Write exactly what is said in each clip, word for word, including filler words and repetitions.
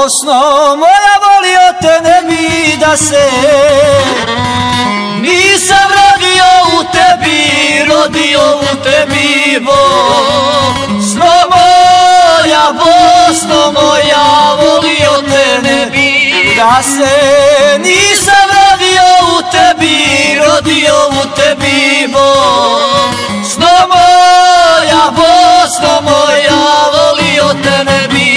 Bosno moja, volio te ne bi da se nisam rodio u tebi, rodio u tebi Bosno moja, Bosno moja, volio te ne bi da se nisam rodio u tebi, rodio u tebi Bosno moja, Bosno moja, volio te ne bi.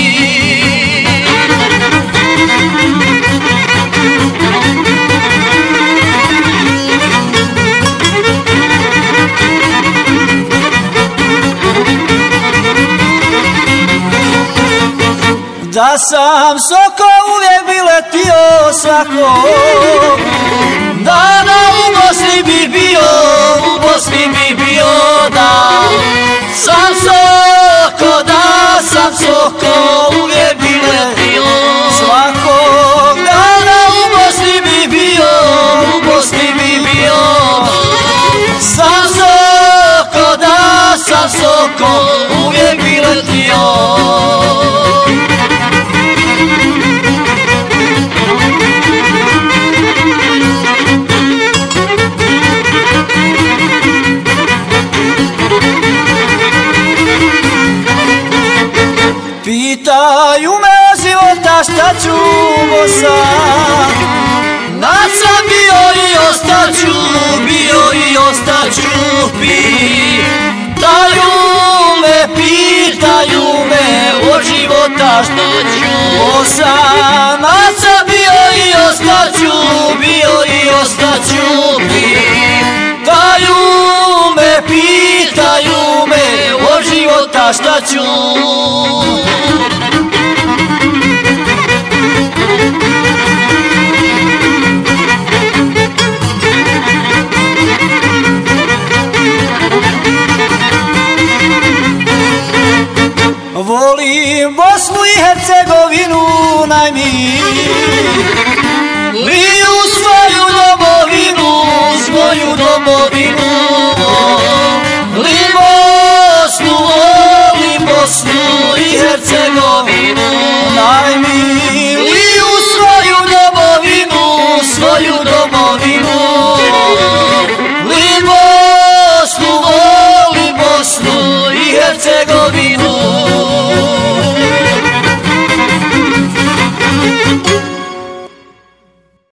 Da sam soko uvijek bi letio svakog dana, u Bosni bi bio, u Bosni bi bio, da sam soko, da sam soko uvijek bi letio svakog dana, u Bosni bi bio, u Bosni bi bio, sam soko, da sam soko uvijek bi letio. Pitaju me o života šta ću sad, nad sam bio i ostaću, bio i ostaću. Pitaju me, pitaju me o života šta ću sad, nad sam bio i ostaću, bio i ostaću. Pitaju me, pitaju me o života šta ću. Volim Bosnu i Hercegovinu najmi, li u svoju domovinu, svoju domovinu.